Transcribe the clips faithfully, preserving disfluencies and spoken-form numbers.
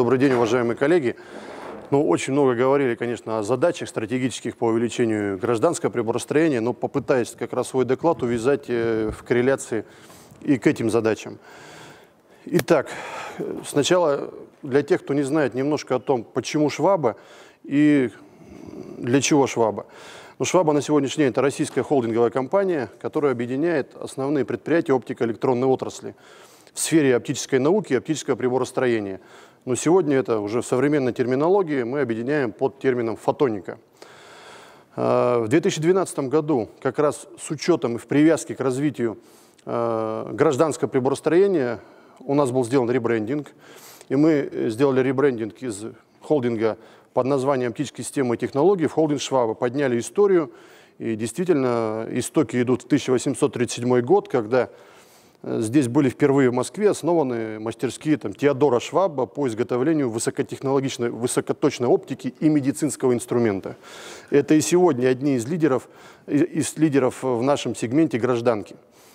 Добрый день, уважаемые коллеги. Ну, очень много говорили, конечно, о задачах стратегических по увеличению гражданского приборостроения, но попытаюсь как раз свой доклад увязать в корреляции и к этим задачам. Итак, сначала для тех, кто не знает, немножко о том, почему Шваба и для чего Шваба. Ну, Шваба на сегодняшний день – это российская холдинговая компания, которая объединяет основные предприятия оптико-электронной отрасли в сфере оптической науки и оптического приборостроения. Но сегодня это уже в современной терминологии мы объединяем под термином фотоника. В две тысячи двенадцатом году, как раз с учетом и в привязке к развитию гражданского приборостроения, у нас был сделан ребрендинг. И мы сделали ребрендинг из холдинга под названием «Оптические системы и технологии» в холдинг Шваба. Подняли историю. И действительно, истоки идут в тысяча восемьсот тридцать седьмой год, когда здесь были впервые в Москве основаны мастерские там, Теодора Шваба по изготовлению высокотехнологичной, высокоточной оптики и медицинского инструмента. Это и сегодня одни из лидеров, из лидеров в нашем сегменте гражданки.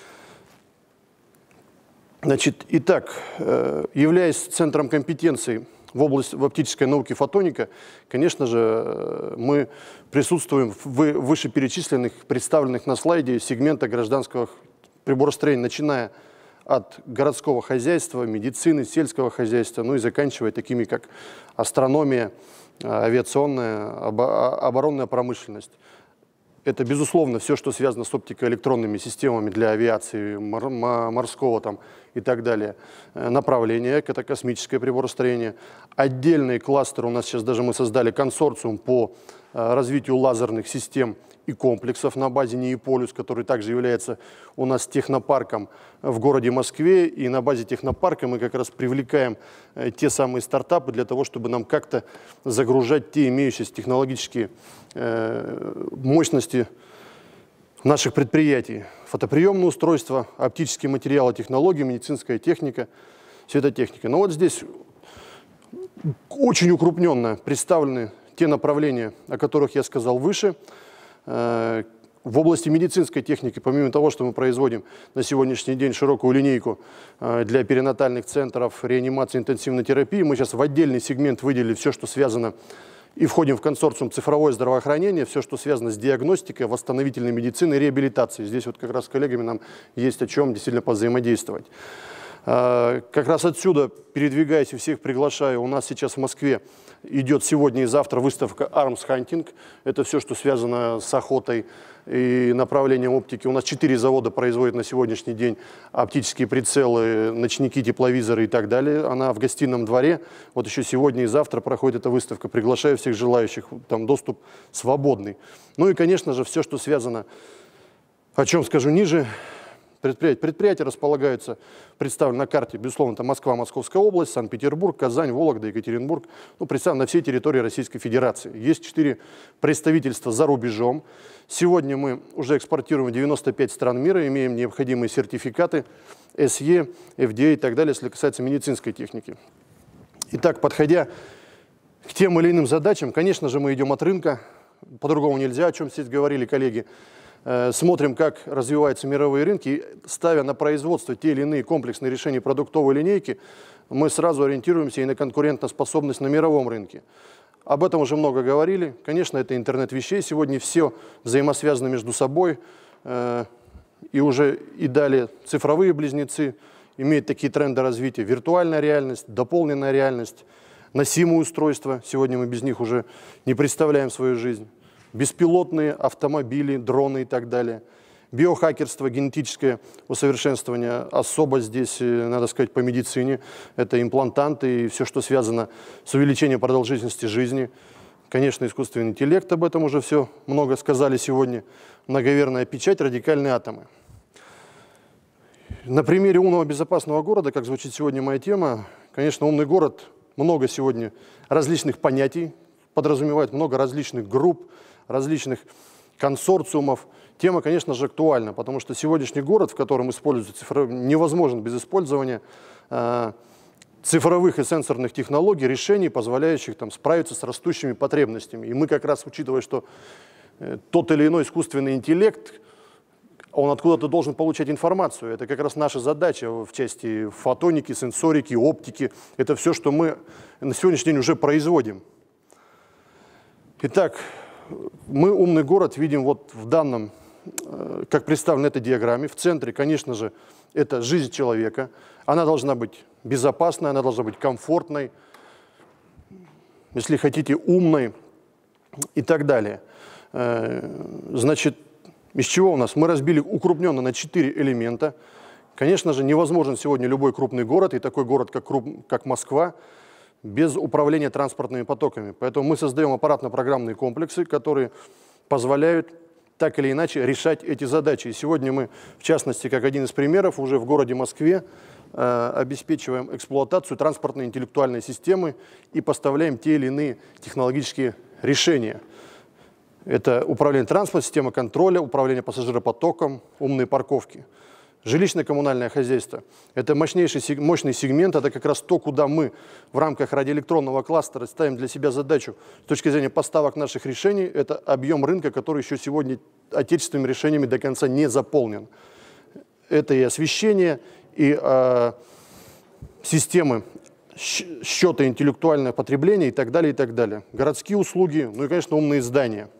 Значит, итак, являясь центром компетенции в области в оптической науке фотоника, конечно же, мы присутствуем в вышеперечисленных, представленных на слайде сегмента гражданского приборостроения, начиная от городского хозяйства, медицины, сельского хозяйства, ну и заканчивая такими, как астрономия, авиационная, оборонная промышленность. Это, безусловно, все, что связано с оптико-электронными системами для авиации, мор морского там, и так далее. Направление – это космическое приборостроение. Отдельный кластер у нас сейчас даже мы создали консорциум по развитию лазерных систем и комплексов на базе Неиполюс, который также является у нас технопарком в городе Москве. И на базе технопарка мы как раз привлекаем те самые стартапы для того, чтобы нам как-то загружать те имеющиеся технологические э, мощности наших предприятий. Фотоприемные устройства, оптические материалы, технологии, медицинская техника, светотехника. Но вот здесь очень укрупненно представлены те направления, о которых я сказал выше. В области медицинской техники, помимо того, что мы производим на сегодняшний день широкую линейку для перинатальных центров, реанимации, интенсивной терапии, мы сейчас в отдельный сегмент выделили все, что связано, и входим в консорциум цифровое здравоохранение, все, что связано с диагностикой, восстановительной медициной, реабилитацией. Здесь вот как раз с коллегами нам есть о чем действительно повзаимодействовать. Как раз отсюда, передвигаясь и всех приглашаю, у нас сейчас в Москве идет сегодня и завтра выставка Arms Hunting. Это все, что связано с охотой и направлением оптики. У нас четыре завода производят на сегодняшний день оптические прицелы, ночники, тепловизоры и так далее. Она в гостином дворе. Вот еще сегодня и завтра проходит эта выставка. Приглашаю всех желающих. Там доступ свободный. Ну и, конечно же, все, что связано, о чем скажу ниже. Предприятия. Предприятия располагаются, представлены на карте, безусловно, это Москва, Московская область, Санкт-Петербург, Казань, Вологда, Екатеринбург, ну, представлены на всей территории Российской Федерации. Есть четыре представительства за рубежом. Сегодня мы уже экспортируем в девяносто пять стран мира, имеем необходимые сертификаты эс и, эф ди эй и так далее, если касается медицинской техники. Итак, подходя к тем или иным задачам, конечно же, мы идем от рынка, по-другому нельзя, о чем здесь говорили коллеги. Смотрим, как развиваются мировые рынки, ставя на производство те или иные комплексные решения продуктовой линейки, мы сразу ориентируемся и на конкурентоспособность на мировом рынке. Об этом уже много говорили. Конечно, это интернет вещей. Сегодня все взаимосвязано между собой. И уже и далее цифровые близнецы имеют такие тренды развития. Виртуальная реальность, дополненная реальность, носимые устройства. Сегодня мы без них уже не представляем свою жизнь. Беспилотные автомобили, дроны и так далее. Биохакерство, генетическое усовершенствование, особо здесь, надо сказать, по медицине. Это имплантанты и все, что связано с увеличением продолжительности жизни. Конечно, искусственный интеллект, об этом уже все много сказали сегодня. Многоверная печать, радикальные атомы. На примере умного безопасного города, как звучит сегодня моя тема, конечно, умный город, много сегодня различных понятий, подразумевает много различных групп, различных консорциумов. Тема, конечно же, актуальна, потому что сегодняшний город, в котором используются цифровые, невозможен без использования э, цифровых и сенсорных технологий, решений, позволяющих там, справиться с растущими потребностями. И мы как раз, учитывая, что э, тот или иной искусственный интеллект, он откуда-то должен получать информацию. Это как раз наша задача в части фотоники, сенсорики, оптики. Это все, что мы на сегодняшний день уже производим. Итак, мы умный город видим вот в данном, как представлено на этой диаграмме. В центре, конечно же, это жизнь человека. Она должна быть безопасной, она должна быть комфортной, если хотите, умной и так далее. Значит, из чего у нас? Мы разбили укрупненно на четыре элемента. Конечно же, невозможен сегодня любой крупный город, и такой город, как, круп, как Москва, без управления транспортными потоками. Поэтому мы создаем аппаратно-программные комплексы, которые позволяют так или иначе решать эти задачи. И сегодня мы, в частности, как один из примеров, уже в городе Москве э, обеспечиваем эксплуатацию транспортной интеллектуальной системы и поставляем те или иные технологические решения. Это управление транспортом, система контроля, управление пассажиропотоком, умные парковки. Жилищно-коммунальное хозяйство – это мощнейший, мощный сегмент, это как раз то, куда мы в рамках радиоэлектронного кластера ставим для себя задачу с точки зрения поставок наших решений. Это объем рынка, который еще сегодня отечественными решениями до конца не заполнен. Это и освещение, и э, системы счета интеллектуального потребления и так далее, и так далее. Городские услуги, ну и, конечно, умные здания.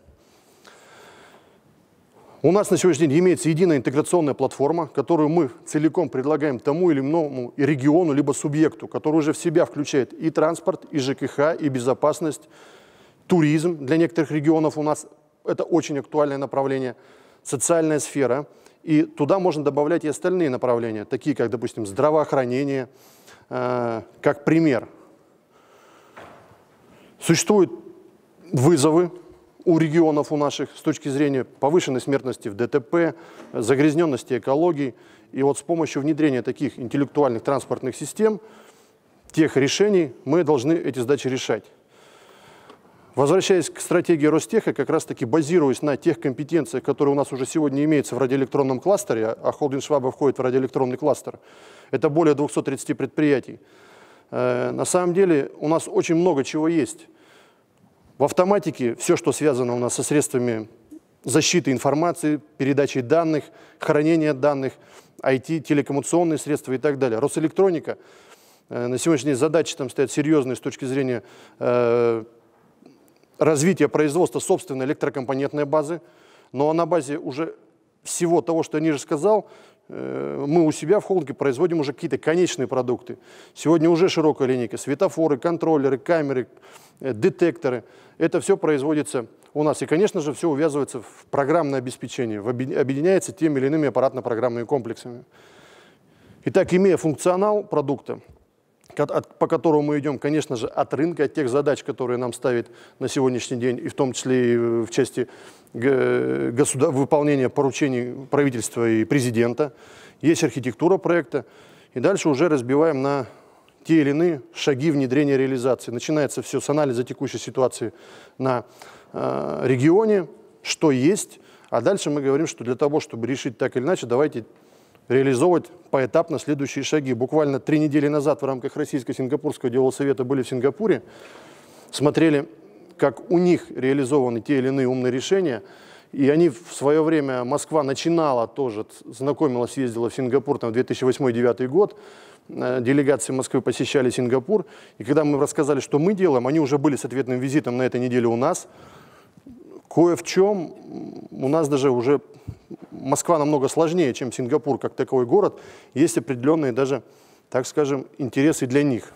У нас на сегодняшний день имеется единая интеграционная платформа, которую мы целиком предлагаем тому или иному региону, либо субъекту, который уже в себя включает и транспорт, и ЖКХ, и безопасность, туризм. Для некоторых регионов у нас это очень актуальное направление, социальная сфера. И туда можно добавлять и остальные направления, такие как, допустим, здравоохранение, э, как пример. Существуют вызовы у регионов у наших с точки зрения повышенной смертности в ДТП, загрязненности экологии. И вот с помощью внедрения таких интеллектуальных транспортных систем, тех решений, мы должны эти задачи решать. Возвращаясь к стратегии Ростеха, как раз-таки базируясь на тех компетенциях, которые у нас уже сегодня имеются в радиоэлектронном кластере, а холдинг Шваба входит в радиоэлектронный кластер, это более двухсот тридцати предприятий. На самом деле у нас очень много чего есть. В автоматике все, что связано у нас со средствами защиты информации, передачей данных, хранения данных, ай ти, телекоммуникационные средства и так далее. Росэлектроника. Э, на сегодняшний день задачи там стоят серьезные с точки зрения э, развития производства собственной электрокомпонентной базы. Но на базе уже всего того, что я ниже сказал, э, мы у себя в холдинге производим уже какие-то конечные продукты. Сегодня уже широкая линейка. Светофоры, контроллеры, камеры, э, детекторы. Это все производится у нас. И, конечно же, все увязывается в программное обеспечение, объединяется теми или иными аппаратно-программными комплексами. Итак, имея функционал продукта, по которому мы идем, конечно же, от рынка, от тех задач, которые нам ставит на сегодняшний день, и в том числе и в части государ... выполнения поручений правительства и президента, есть архитектура проекта, и дальше уже разбиваем на те или иные шаги внедрения реализации. Начинается все с анализа текущей ситуации на э, регионе, что есть, а дальше мы говорим, что для того, чтобы решить так или иначе, давайте реализовывать поэтапно следующие шаги. Буквально три недели назад в рамках Российско-Сингапурского делового совета были в Сингапуре, смотрели, как у них реализованы те или иные умные решения, и они в свое время, Москва начинала тоже, знакомилась, ездила в Сингапур там, в две тысячи восьмой — две тысячи девятый год, делегации Москвы посещали Сингапур, и когда мы рассказали, что мы делаем, они уже были с ответным визитом на этой неделе у нас. Кое в чем у нас даже уже Москва намного сложнее, чем Сингапур как таковой город, есть определенные даже, так скажем, интересы для них.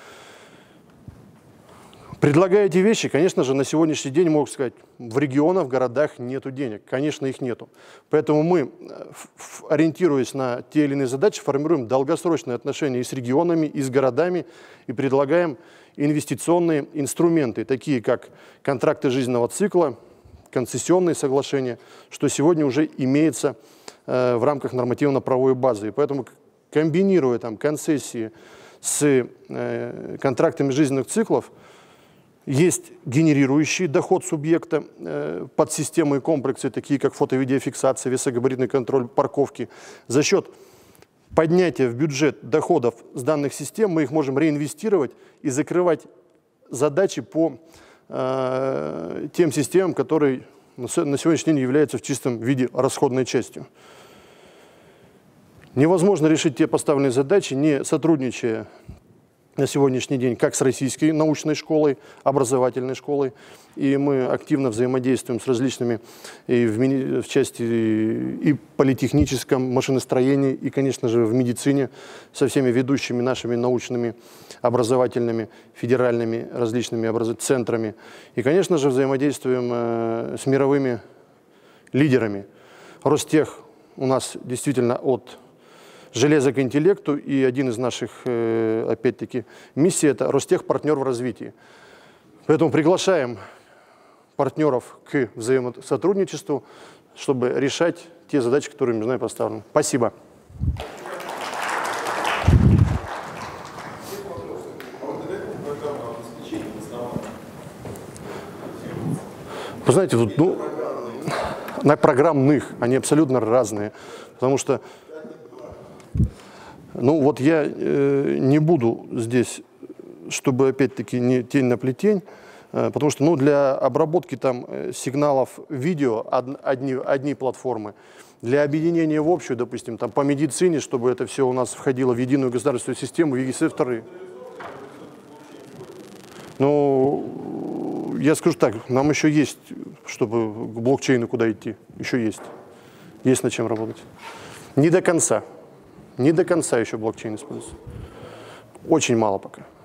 Предлагая эти вещи, конечно же, на сегодняшний день, могу сказать, в регионах, в городах нету денег. Конечно, их нету. Поэтому мы, ориентируясь на те или иные задачи, формируем долгосрочные отношения и с регионами, и с городами, и предлагаем инвестиционные инструменты, такие как контракты жизненного цикла, концессионные соглашения, что сегодня уже имеется э, в рамках нормативно-правовой базы. И поэтому, комбинируя там концессии с э, контрактами жизненных циклов, есть генерирующий доход субъекта э, под системы и комплексы, такие как фото-видеофиксация, весогабаритный контроль парковки. За счет поднятия в бюджет доходов с данных систем мы их можем реинвестировать и закрывать задачи по э, тем системам, которые на сегодняшний день являются в чистом виде расходной частью. Невозможно решить те поставленные задачи, не сотрудничая на сегодняшний день как с российской научной школой, образовательной школой. И мы активно взаимодействуем с различными и в, мини, в части и политехническом машиностроении, и, конечно же, в медицине со всеми ведущими нашими научными, образовательными, федеральными различными образ... центрами. И, конечно же, взаимодействуем э, с мировыми лидерами. Ростех у нас действительно от железа к интеллекту, и один из наших, опять-таки, миссий – это Ростех-партнер в развитии. Поэтому приглашаем партнеров к взаимосотрудничеству, чтобы решать те задачи, которые между нами поставлены. Спасибо. Вы знаете, тут, ну, на программных, они абсолютно разные, потому что ну вот я э, не буду здесь, чтобы опять-таки не тень на плетень, э, потому что ну, для обработки там сигналов видео од, одни, одни платформы, для объединения в общую, допустим, там по медицине, чтобы это все у нас входило в единую государственную систему, в ЕГС вторые. Ну, я скажу так, нам еще есть, чтобы к блокчейну куда идти, еще есть, есть над чем работать. Не до конца. Не до конца еще блокчейн используется. Очень мало пока.